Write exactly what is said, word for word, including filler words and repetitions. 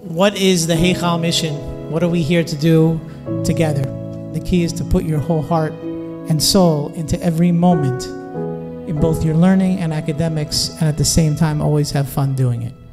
what is the Heichal mission? What are we here to do together? The key is to put your whole heart and soul into every moment in both your learning and academics, and at the same time always have fun doing it.